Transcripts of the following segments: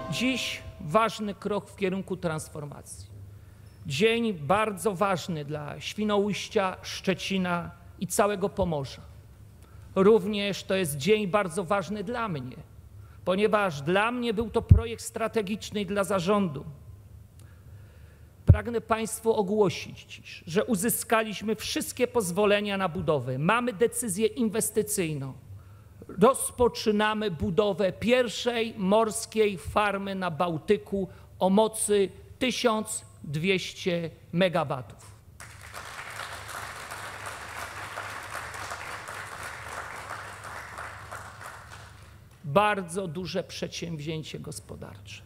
Dziś ważny krok w kierunku transformacji. Dzień bardzo ważny dla Świnoujścia, Szczecina i całego Pomorza. Również to jest dzień bardzo ważny dla mnie, ponieważ dla mnie był to projekt strategiczny dla zarządu. Pragnę Państwu ogłosić dziś, że uzyskaliśmy wszystkie pozwolenia na budowę. Mamy decyzję inwestycyjną. Rozpoczynamy budowę pierwszej morskiej farmy na Bałtyku o mocy 1200 MW. Bardzo duże przedsięwzięcie gospodarcze.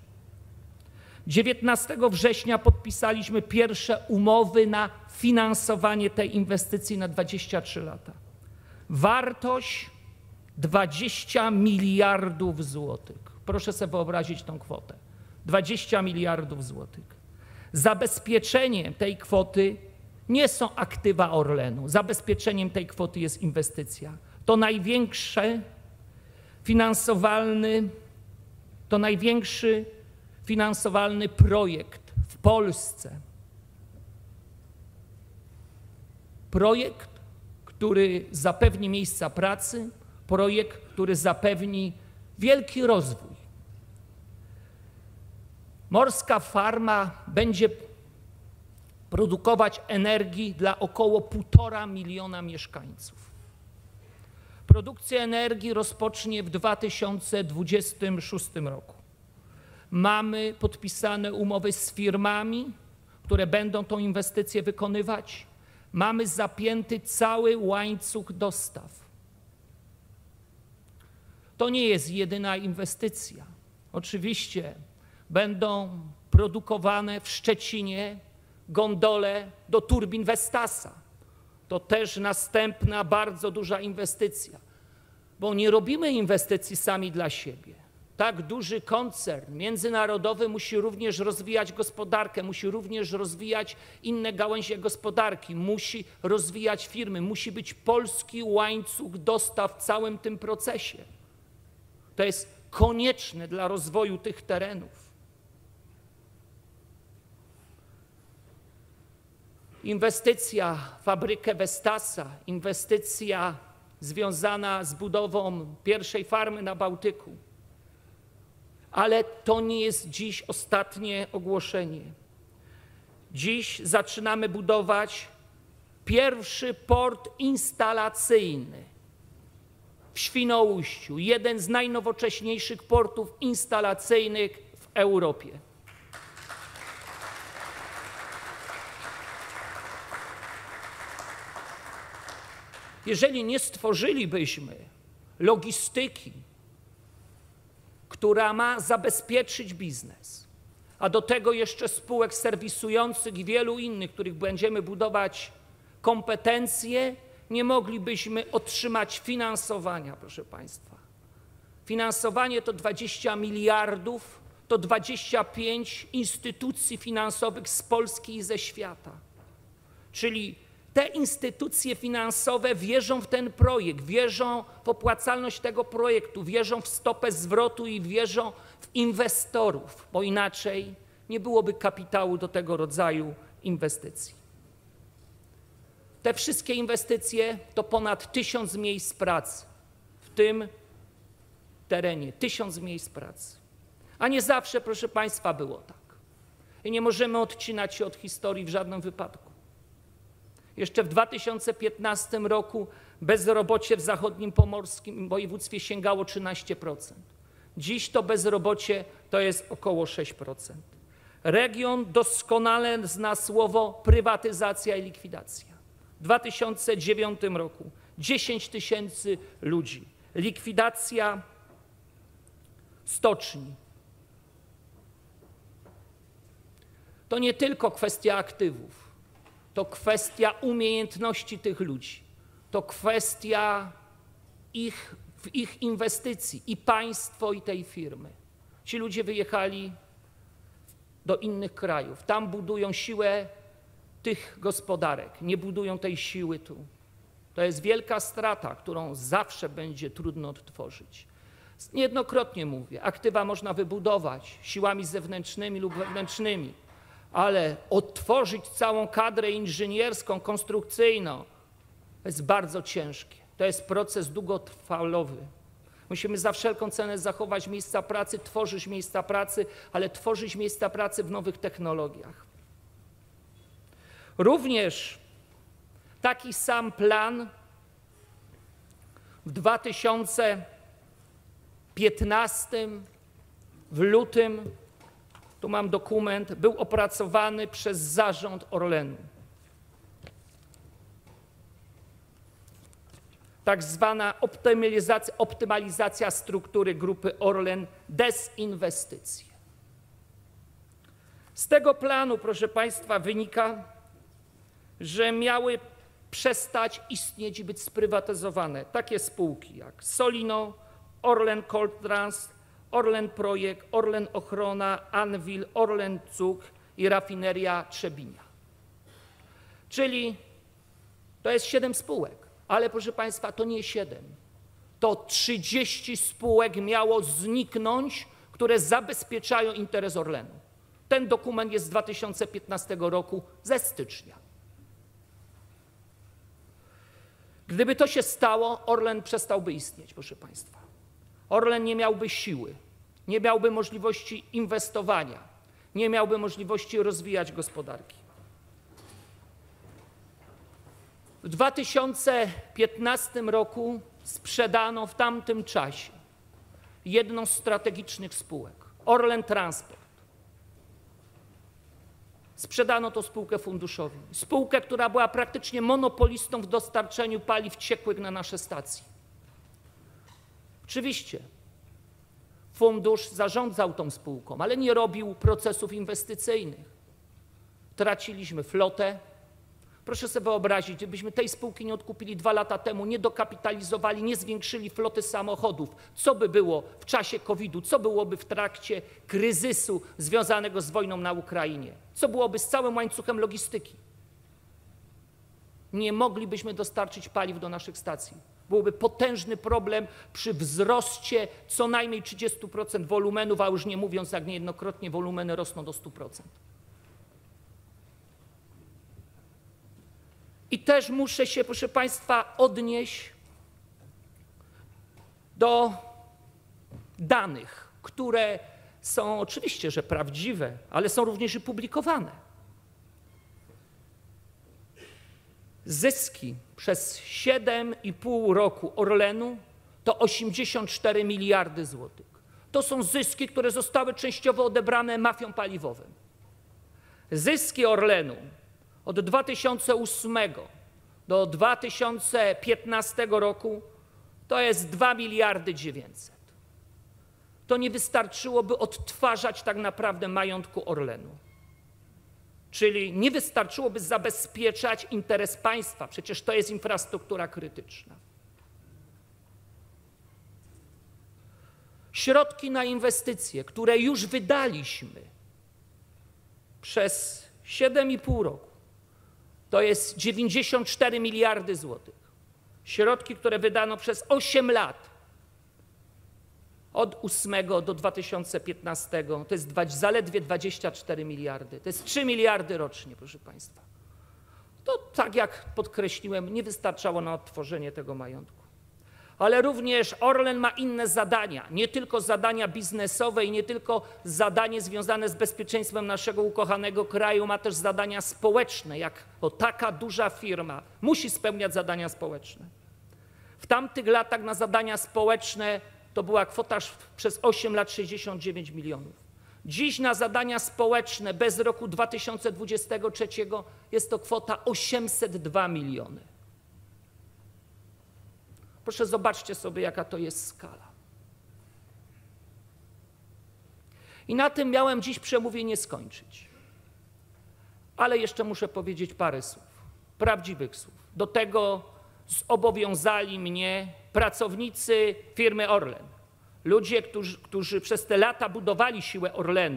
19 września podpisaliśmy pierwsze umowy na finansowanie tej inwestycji na 23 lata. Wartość 20 miliardów złotych. Proszę sobie wyobrazić tą kwotę. 20 miliardów złotych. Zabezpieczeniem tej kwoty nie są aktywa Orlenu. Zabezpieczeniem tej kwoty jest inwestycja. To największy finansowalny projekt w Polsce. Projekt, który zapewni miejsca pracy, projekt, który zapewni wielki rozwój. Morska farma będzie produkować energii dla około 1,5 miliona mieszkańców. Produkcję energii rozpocznie w 2026 roku. Mamy podpisane umowy z firmami, które będą tą inwestycję wykonywać. Mamy zapięty cały łańcuch dostaw. To nie jest jedyna inwestycja. Oczywiście będą produkowane w Szczecinie gondole do turbin Vestasa. To też następna bardzo duża inwestycja, bo nie robimy inwestycji sami dla siebie. Tak duży koncern międzynarodowy musi również rozwijać gospodarkę, musi również rozwijać inne gałęzie gospodarki, musi rozwijać firmy, musi być polski łańcuch dostaw w całym tym procesie. To jest konieczne dla rozwoju tych terenów. Inwestycja w fabrykę Vestasa, inwestycja związana z budową pierwszej farmy na Bałtyku. Ale to nie jest dziś ostatnie ogłoszenie. Dziś zaczynamy budować pierwszy port instalacyjny w Świnoujściu, jeden z najnowocześniejszych portów instalacyjnych w Europie. Jeżeli nie stworzylibyśmy logistyki, która ma zabezpieczyć biznes, a do tego jeszcze spółek serwisujących i wielu innych, których będziemy budować kompetencje, nie moglibyśmy otrzymać finansowania, proszę Państwa. Finansowanie to 20 miliardów, to 25 instytucji finansowych z Polski i ze świata. Czyli te instytucje finansowe wierzą w ten projekt, wierzą w opłacalność tego projektu, wierzą w stopę zwrotu i wierzą w inwestorów, bo inaczej nie byłoby kapitału do tego rodzaju inwestycji. Te wszystkie inwestycje to ponad 1000 miejsc pracy w tym terenie, 1000 miejsc pracy. A nie zawsze, proszę Państwa, było tak. I nie możemy odcinać się od historii w żadnym wypadku. Jeszcze w 2015 roku bezrobocie w zachodnim pomorskim województwie sięgało 13%. Dziś to bezrobocie to jest około 6%. Region doskonale zna słowo prywatyzacja i likwidacja. W 2009 roku 10 000 ludzi. Likwidacja stoczni. To nie tylko kwestia aktywów. To kwestia umiejętności tych ludzi. To kwestia ich inwestycji i państwo, i tej firmy. Ci ludzie wyjechali do innych krajów. Tam budują siłę tych gospodarek. Nie budują tej siły tu. To jest wielka strata, którą zawsze będzie trudno odtworzyć. Niejednokrotnie mówię, aktywa można wybudować siłami zewnętrznymi lub wewnętrznymi, ale odtworzyć całą kadrę inżynierską, konstrukcyjną jest bardzo ciężkie. To jest proces długotrwalowy. Musimy za wszelką cenę zachować miejsca pracy, tworzyć miejsca pracy, ale tworzyć miejsca pracy w nowych technologiach. Również taki sam plan w 2015 w lutym, tu mam dokument, był opracowany przez zarząd Orlenu. Tak zwana optymalizacja struktury grupy Orlen, dezinwestycje. Z tego planu, proszę Państwa, wynika, że miały przestać istnieć i być sprywatyzowane takie spółki jak Solino, Orlen Cold Trans, Orlen Projekt, Orlen Ochrona, Anwil, Orlen Cuk i rafineria Trzebinia. Czyli to jest 7 spółek. Ale proszę Państwa, to nie 7. To 30 spółek miało zniknąć, które zabezpieczają interes Orlenu. Ten dokument jest z 2015 roku, ze stycznia. Gdyby to się stało, Orlen przestałby istnieć, proszę Państwa. Orlen nie miałby siły, nie miałby możliwości inwestowania, nie miałby możliwości rozwijać gospodarki. W 2015 roku sprzedano w tamtym czasie jedną z strategicznych spółek, Orlen Transport. Sprzedano tą spółkę funduszowi. Spółkę, która była praktycznie monopolistą w dostarczeniu paliw ciekłych na nasze stacje. Oczywiście fundusz zarządzał tą spółką, ale nie robił procesów inwestycyjnych. Traciliśmy flotę. Proszę sobie wyobrazić, gdybyśmy tej spółki nie odkupili 2 lata temu, nie dokapitalizowali, nie zwiększyli floty samochodów, co by było w czasie COVID-u, co byłoby w trakcie kryzysu związanego z wojną na Ukrainie, co byłoby z całym łańcuchem logistyki. Nie moglibyśmy dostarczyć paliw do naszych stacji. Byłby potężny problem przy wzroście co najmniej 30% wolumenów, a już nie mówiąc, jak niejednokrotnie wolumeny rosną do 100%. I też muszę się, proszę Państwa, odnieść do danych, które są oczywiście, że prawdziwe, ale są również i publikowane. Zyski przez 7,5 roku Orlenu to 84 miliardy złotych. To są zyski, które zostały częściowo odebrane mafiom paliwowym. Zyski Orlenu od 2008 do 2015 roku to jest 2 miliardy 900. To nie wystarczyłoby odtwarzać tak naprawdę majątku Orlenu. Czyli nie wystarczyłoby zabezpieczać interes państwa, przecież to jest infrastruktura krytyczna. Środki na inwestycje, które już wydaliśmy przez 7,5 roku, to jest 94 miliardy złotych. Środki, które wydano przez 8 lat, od 8 do 2015, to jest zaledwie 24 miliardy. To jest 3 miliardy rocznie, proszę Państwa. To, tak jak podkreśliłem, nie wystarczało na odtworzenie tego majątku. Ale również Orlen ma inne zadania, nie tylko zadania biznesowe i nie tylko zadanie związane z bezpieczeństwem naszego ukochanego kraju, ma też zadania społeczne, jako taka duża firma musi spełniać zadania społeczne. W tamtych latach na zadania społeczne to była kwota przez 8 lat 69 milionów. Dziś na zadania społeczne bez roku 2023 jest to kwota 802 miliony. Proszę, zobaczcie sobie, jaka to jest skala. I na tym miałem dziś przemówienie skończyć. Ale jeszcze muszę powiedzieć parę słów, prawdziwych słów. Do tego zobowiązali mnie pracownicy firmy Orlen. Ludzie, którzy przez te lata budowali siłę Orlenu.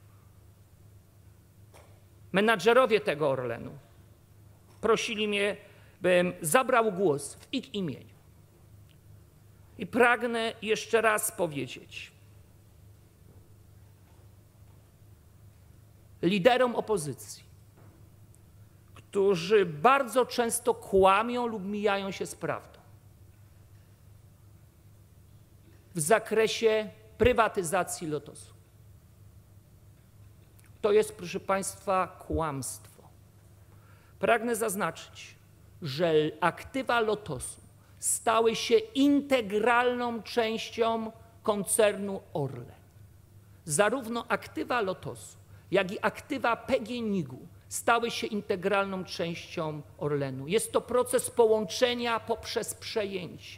Menadżerowie tego Orlenu prosili mnie, bym zabrał głos w ich imieniu. I pragnę jeszcze raz powiedzieć liderom opozycji, którzy bardzo często kłamią lub mijają się z prawdą w zakresie prywatyzacji Lotosu. To jest, proszę Państwa, kłamstwo. Pragnę zaznaczyć, że aktywa Lotosu stały się integralną częścią koncernu Orlen. Zarówno aktywa Lotosu, jak i aktywa PGNiG-u stały się integralną częścią Orlenu. Jest to proces połączenia poprzez przejęcie.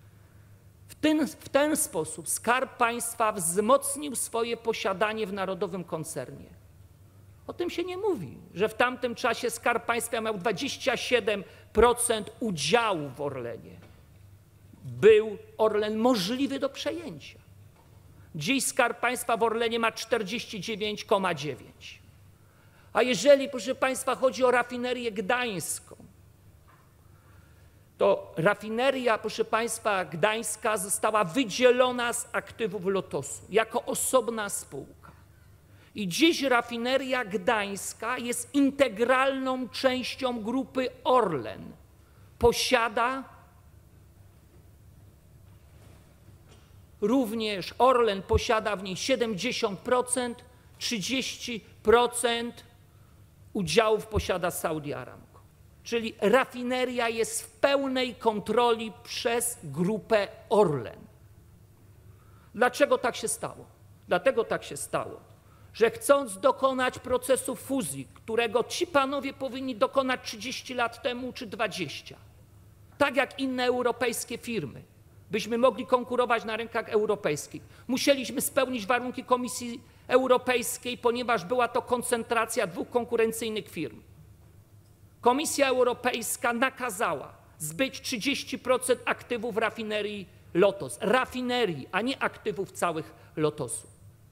W ten sposób Skarb Państwa wzmocnił swoje posiadanie w narodowym koncernie. O tym się nie mówi, że w tamtym czasie Skarb Państwa miał 27% udziału w Orlenie. Był Orlen możliwy do przejęcia. Dziś Skarb Państwa w Orlenie ma 49,9%. A jeżeli, proszę Państwa, chodzi o rafinerię gdańską, to rafineria, proszę Państwa, gdańska została wydzielona z aktywów Lotosu jako osobna spółka. I dziś rafineria gdańska jest integralną częścią grupy Orlen. Również Orlen posiada w niej 70%, 30% udziałów posiada Saudi Aramco. Czyli rafineria jest w pełnej kontroli przez grupę Orlen. Dlaczego tak się stało? Dlatego tak się stało, że chcąc dokonać procesu fuzji, którego ci panowie powinni dokonać 30 lat temu czy 20, tak jak inne europejskie firmy, byśmy mogli konkurować na rynkach europejskich, musieliśmy spełnić warunki Komisji Europejskiej, ponieważ była to koncentracja dwóch konkurencyjnych firm. Komisja Europejska nakazała zbyć 30% aktywów rafinerii Lotos. Rafinerii, a nie aktywów całych Lotosu.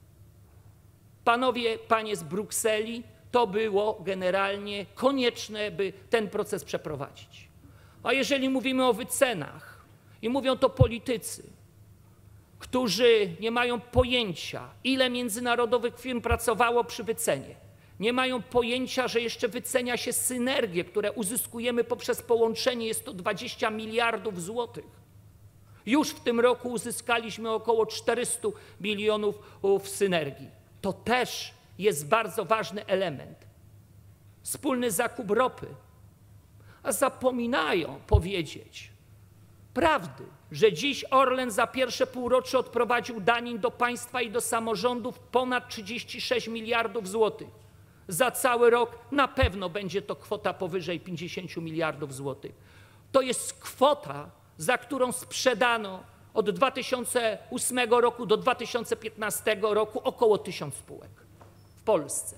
Panie z Brukseli, to było generalnie konieczne, by ten proces przeprowadzić. A jeżeli mówimy o wycenach i mówią to politycy, którzy nie mają pojęcia, ile międzynarodowych firm pracowało przy wycenie, nie mają pojęcia, że jeszcze wycenia się synergie, które uzyskujemy poprzez połączenie, jest to 20 miliardów złotych. Już w tym roku uzyskaliśmy około 400 milionów w synergii. To też jest bardzo ważny element. Wspólny zakup ropy. A zapominają powiedzieć prawdy, że dziś Orlen za pierwsze półrocze odprowadził danin do państwa i do samorządów ponad 36 miliardów złotych. Za cały rok na pewno będzie to kwota powyżej 50 miliardów złotych. To jest kwota, za którą sprzedano od 2008 roku do 2015 roku około 1000 spółek w Polsce.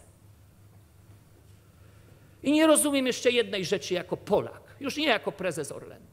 I nie rozumiem jeszcze jednej rzeczy jako Polak, już nie jako prezes Orlenu.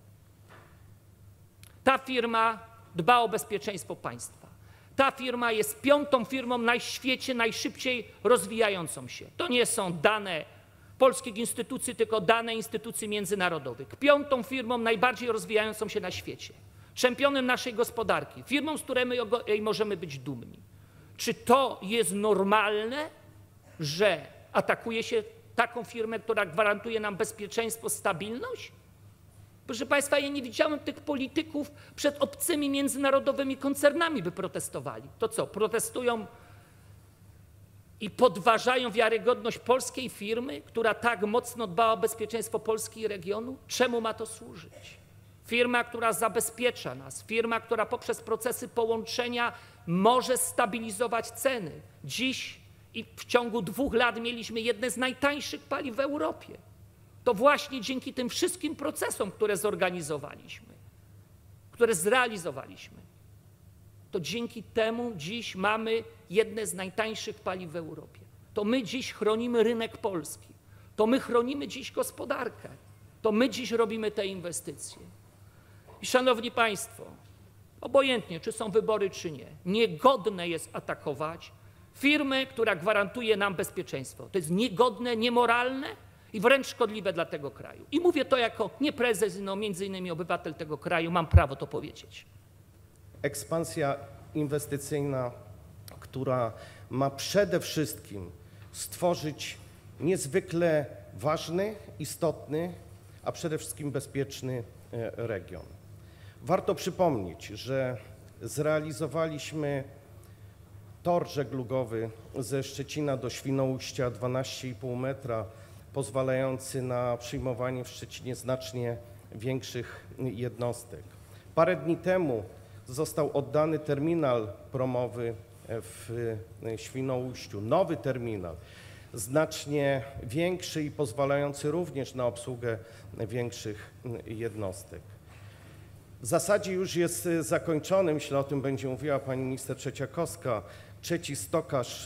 Ta firma dba o bezpieczeństwo państwa. Ta firma jest 5. firmą na świecie najszybciej rozwijającą się. To nie są dane polskich instytucji, tylko dane instytucji międzynarodowych. 5. firmą najbardziej rozwijającą się na świecie. Czempionem naszej gospodarki. Firmą, z której możemy być dumni. Czy to jest normalne, że atakuje się taką firmę, która gwarantuje nam bezpieczeństwo, stabilność? Proszę Państwa, ja nie widziałem tych polityków przed obcymi międzynarodowymi koncernami, by protestowali. To co, protestują i podważają wiarygodność polskiej firmy, która tak mocno dba o bezpieczeństwo Polski i regionu? Czemu ma to służyć? Firma, która zabezpiecza nas, firma, która poprzez procesy połączenia może stabilizować ceny. Dziś i w ciągu 2 lat mieliśmy jedne z najtańszych paliw w Europie. To właśnie dzięki tym wszystkim procesom, które zorganizowaliśmy, które zrealizowaliśmy, to dzięki temu dziś mamy jedne z najtańszych paliw w Europie. To my dziś chronimy rynek polski. To my chronimy dziś gospodarkę. To my dziś robimy te inwestycje. I szanowni Państwo, obojętnie czy są wybory, czy nie, niegodne jest atakować firmę, która gwarantuje nam bezpieczeństwo. To jest niegodne, niemoralne i wręcz szkodliwe dla tego kraju. I mówię to jako nie prezes, no między innymi obywatel tego kraju, mam prawo to powiedzieć. ekspansja inwestycyjna, która ma przede wszystkim stworzyć niezwykle ważny, istotny, a przede wszystkim bezpieczny region. Warto przypomnieć, że zrealizowaliśmy tor żeglugowy ze Szczecina do Świnoujścia 12,5 metra, pozwalający na przyjmowanie w Szczecinie znacznie większych jednostek. Parę dni temu został oddany terminal promowy w Świnoujściu, nowy terminal, znacznie większy i pozwalający również na obsługę większych jednostek. W zasadzie już jest zakończony, myślę, o tym będzie mówiła pani minister Trzeciakowska, trzeci stokarz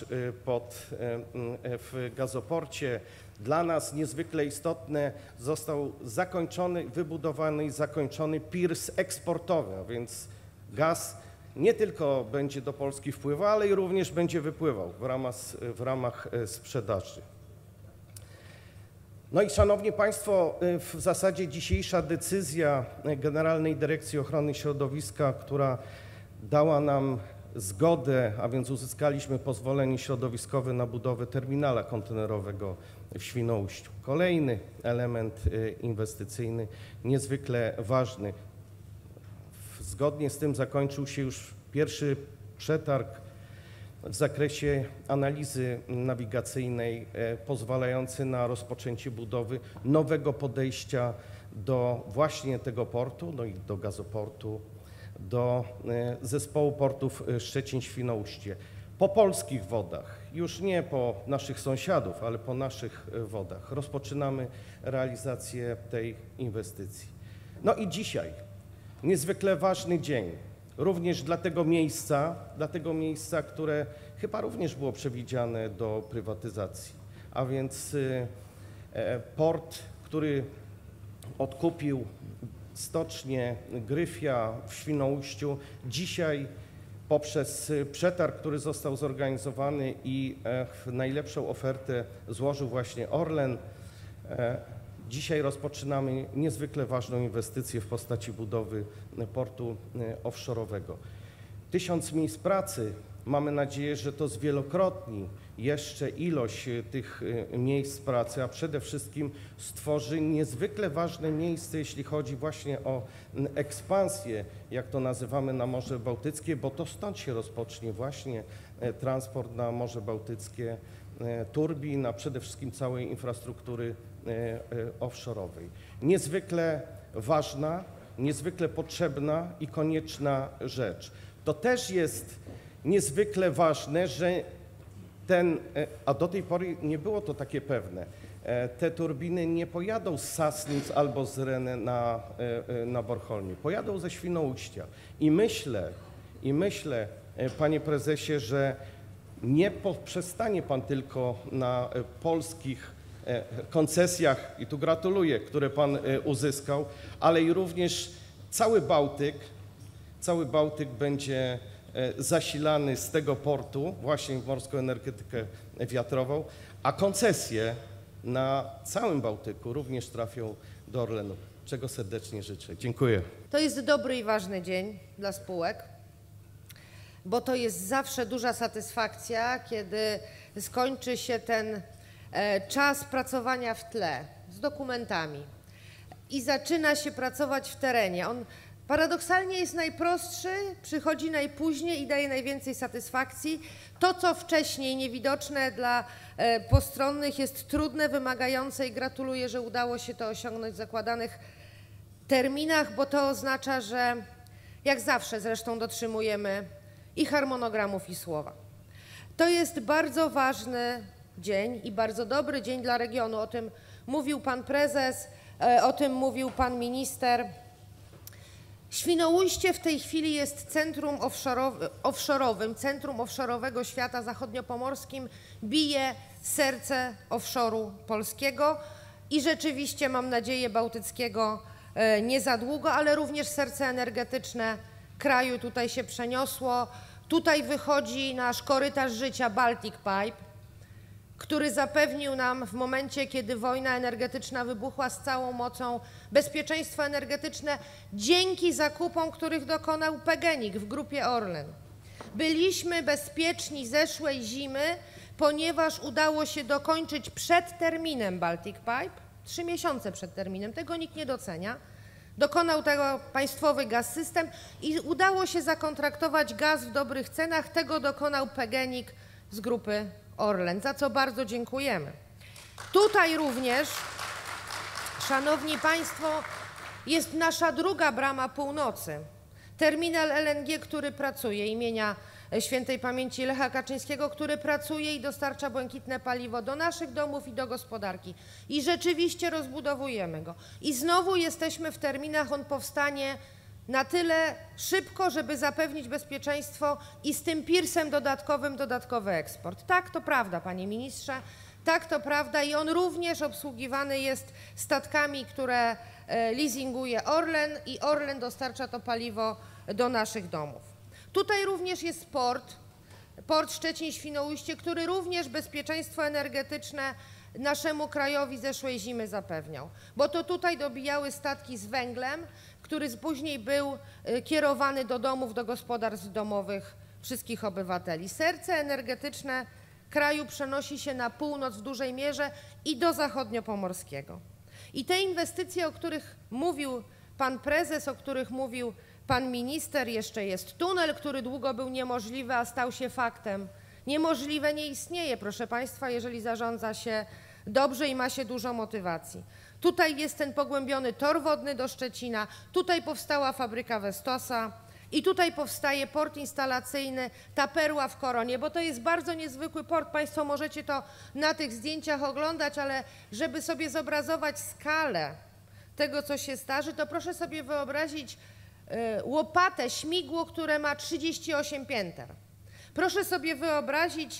w gazoporcie. Dla nas niezwykle istotne, został zakończony, wybudowany i zakończony pirs eksportowy, a więc gaz nie tylko będzie do Polski wpływał, ale i również będzie wypływał w ramach sprzedaży. No i szanowni państwo, w zasadzie dzisiejsza decyzja Generalnej Dyrekcji Ochrony Środowiska, która dała nam zgodę, a więc uzyskaliśmy pozwolenie środowiskowe na budowę terminala kontenerowego w Świnoujściu. Kolejny element inwestycyjny niezwykle ważny. Zgodnie z tym zakończył się już pierwszy przetarg w zakresie analizy nawigacyjnej pozwalający na rozpoczęcie budowy nowego podejścia do właśnie tego portu, no i do gazoportu, do zespołu portów Szczecin-Świnoujście. Po polskich wodach, już nie po naszych sąsiadów, ale po naszych wodach rozpoczynamy realizację tej inwestycji. No i dzisiaj niezwykle ważny dzień, również dla tego miejsca, które chyba również było przewidziane do prywatyzacji, a więc port, który odkupił stocznię Gryfia w Świnoujściu, dzisiaj poprzez przetarg, który został zorganizowany i najlepszą ofertę złożył właśnie Orlen, dzisiaj rozpoczynamy niezwykle ważną inwestycję w postaci budowy portu offshore'owego. 1000 miejsc pracy, mamy nadzieję, że to zwielokrotni jeszcze ilość tych miejsc pracy, a przede wszystkim stworzy niezwykle ważne miejsce, jeśli chodzi właśnie o ekspansję, jak to nazywamy, na Morze Bałtyckie, bo to stąd się rozpocznie właśnie transport na Morze Bałtyckie turbin, a przede wszystkim całej infrastruktury offshore'owej. Niezwykle ważna, niezwykle potrzebna i konieczna rzecz. To też jest niezwykle ważne, że a do tej pory nie było to takie pewne, te turbiny nie pojadą z Sassnitz albo z Reny na Bornholmie, pojadą ze Świnoujścia. I myślę, panie prezesie, że nie poprzestanie pan tylko na polskich koncesjach, i tu gratuluję, które pan uzyskał, ale i również cały Bałtyk będzie zasilany z tego portu właśnie w morską energetykę wiatrową, a koncesje na całym Bałtyku również trafią do Orlenu, czego serdecznie życzę. Dziękuję. To jest dobry i ważny dzień dla spółek, bo to jest zawsze duża satysfakcja, kiedy skończy się ten czas pracowania w tle z dokumentami i zaczyna się pracować w terenie. On paradoksalnie jest najprostszy, przychodzi najpóźniej i daje najwięcej satysfakcji. To, co wcześniej niewidoczne dla postronnych, jest trudne, wymagające i gratuluję, że udało się to osiągnąć w zakładanych terminach, bo to oznacza, że jak zawsze zresztą dotrzymujemy i harmonogramów, i słowa. To jest bardzo ważny dzień i bardzo dobry dzień dla regionu. O tym mówił pan prezes, o tym mówił pan minister. Świnoujście w tej chwili jest centrum offshore'owym, centrum offshore'owego świata zachodniopomorskim, bije serce offshore'u polskiego i rzeczywiście, mam nadzieję, bałtyckiego nie za długo, ale również serce energetyczne kraju tutaj się przeniosło. Tutaj wychodzi nasz korytarz życia Baltic Pipe. który zapewnił nam w momencie, kiedy wojna energetyczna wybuchła z całą mocą, bezpieczeństwo energetyczne dzięki zakupom, których dokonał PGNiG w Grupie Orlen. Byliśmy bezpieczni zeszłej zimy, ponieważ udało się dokończyć przed terminem Baltic Pipe, 3 miesiące przed terminem, tego nikt nie docenia. Dokonał tego państwowy Gaz-System i udało się zakontraktować gaz w dobrych cenach. Tego dokonał PGNiG z Grupy Orlen, za co bardzo dziękujemy. Tutaj również, szanowni państwo, jest nasza druga brama północy. Terminal LNG, który pracuje, imienia świętej pamięci Lecha Kaczyńskiego, który pracuje i dostarcza błękitne paliwo do naszych domów i do gospodarki. I rzeczywiście rozbudowujemy go. I znowu jesteśmy w terminach, on powstanie na tyle szybko, żeby zapewnić bezpieczeństwo i z tym pirsem dodatkowym dodatkowy eksport. Tak, to prawda, panie ministrze, tak, to prawda i on również obsługiwany jest statkami, które leasinguje Orlen i Orlen dostarcza to paliwo do naszych domów. Tutaj również jest port Szczecin-Świnoujście, który również bezpieczeństwo energetyczne naszemu krajowi zeszłej zimy zapewniał, bo to tutaj dobijały statki z węglem, który później był kierowany do domów, do gospodarstw domowych wszystkich obywateli. Serce energetyczne kraju przenosi się na północ w dużej mierze i do zachodniopomorskiego. I te inwestycje, o których mówił pan prezes, o których mówił pan minister, jeszcze jest tunel, który długo był niemożliwy, a stał się faktem. Niemożliwe nie istnieje, proszę państwa, jeżeli zarządza się dobrze i ma się dużo motywacji. Tutaj jest ten pogłębiony tor wodny do Szczecina, tutaj powstała fabryka Vestosa i tutaj powstaje port instalacyjny, ta perła w koronie, bo to jest bardzo niezwykły port. Państwo możecie to na tych zdjęciach oglądać, ale żeby sobie zobrazować skalę tego, co się starzy, to proszę sobie wyobrazić łopatę, śmigło, które ma 38 pięter. Proszę sobie wyobrazić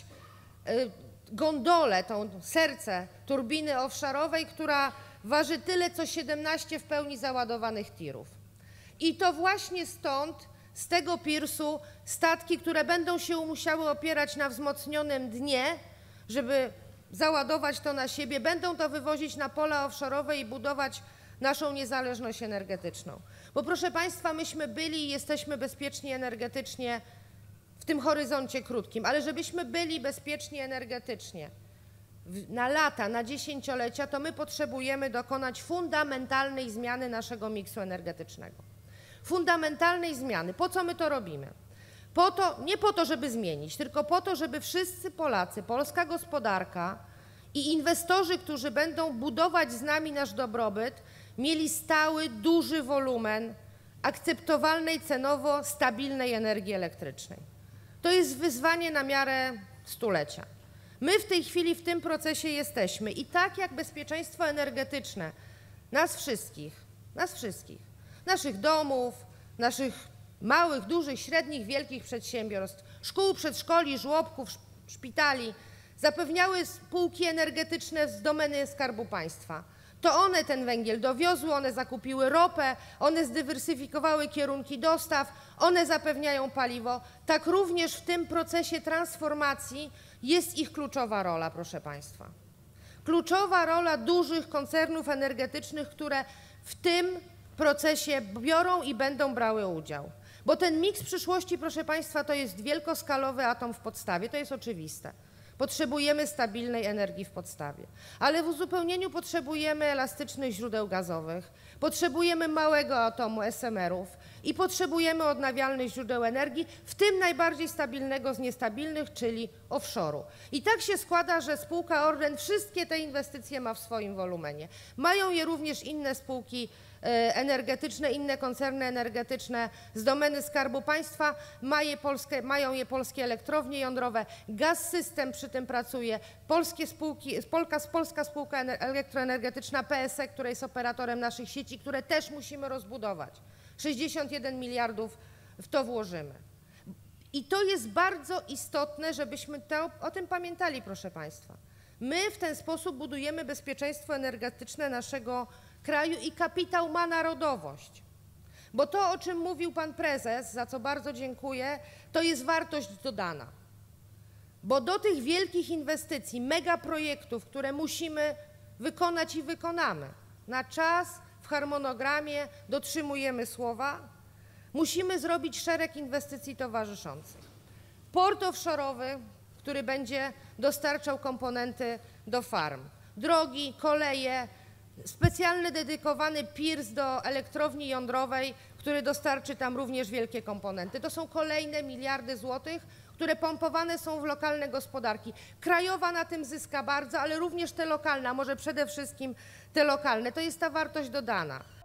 gondolę, tą serce turbiny offshore'owej, która waży tyle, co 17 w pełni załadowanych tirów. I to właśnie stąd, z tego pirsu, statki, które będą się musiały opierać na wzmocnionym dnie, żeby załadować to na siebie, będą to wywozić na pola offshore'owe i budować naszą niezależność energetyczną. Bo proszę państwa, myśmy byli i jesteśmy bezpieczni energetycznie w tym horyzoncie krótkim, ale żebyśmy byli bezpieczni energetycznie na lata, na dziesięciolecia, to my potrzebujemy dokonać fundamentalnej zmiany naszego miksu energetycznego. Fundamentalnej zmiany. Po co my to robimy? Po to, nie po to, żeby zmienić, tylko po to, żeby wszyscy Polacy, polska gospodarka i inwestorzy, którzy będą budować z nami nasz dobrobyt, mieli stały, duży wolumen akceptowalnej cenowo, stabilnej energii elektrycznej. To jest wyzwanie na miarę stulecia. My w tej chwili w tym procesie jesteśmy i tak jak bezpieczeństwo energetyczne nas wszystkich, naszych domów, naszych małych, dużych, średnich, wielkich przedsiębiorstw, szkół, przedszkoli, żłobków, szpitali, zapewniały spółki energetyczne z domeny Skarbu Państwa. To one ten węgiel dowiozły, one zakupiły ropę, one zdywersyfikowały kierunki dostaw, one zapewniają paliwo. Tak również w tym procesie transformacji jest ich kluczowa rola, proszę państwa. Kluczowa rola dużych koncernów energetycznych, które w tym procesie biorą i będą brały udział. Bo ten miks przyszłości, proszę państwa, to jest wielkoskalowy atom w podstawie, to jest oczywiste. Potrzebujemy stabilnej energii w podstawie, ale w uzupełnieniu potrzebujemy elastycznych źródeł gazowych, potrzebujemy małego atomu SMR-ów i potrzebujemy odnawialnych źródeł energii, w tym najbardziej stabilnego z niestabilnych, czyli offshore'u. I tak się składa, że spółka Orlen wszystkie te inwestycje ma w swoim wolumenie. Mają je również inne spółki energetyczne, inne koncerny energetyczne z domeny Skarbu Państwa, mają je polskie elektrownie jądrowe, Gaz-System przy tym pracuje, polskie spółki, polska spółka elektroenergetyczna PSE, która jest operatorem naszych sieci, które też musimy rozbudować. 61 miliardów w to włożymy. I to jest bardzo istotne, żebyśmy o tym pamiętali, proszę państwa. My w ten sposób budujemy bezpieczeństwo energetyczne naszego kraju i kapitał ma narodowość. Bo to, o czym mówił pan prezes, za co bardzo dziękuję, to jest wartość dodana. bo do tych wielkich inwestycji, megaprojektów, które musimy wykonać i wykonamy na czas, w harmonogramie, dotrzymujemy słowa, musimy zrobić szereg inwestycji towarzyszących. Port offshore'owy, który będzie dostarczał komponenty do farm, drogi, koleje, specjalny dedykowany piers do elektrowni jądrowej, który dostarczy tam również wielkie komponenty. To są kolejne miliardy złotych, które pompowane są w lokalne gospodarki. Krajowa na tym zyska bardzo, ale również te lokalne, a może przede wszystkim te lokalne. To jest ta wartość dodana.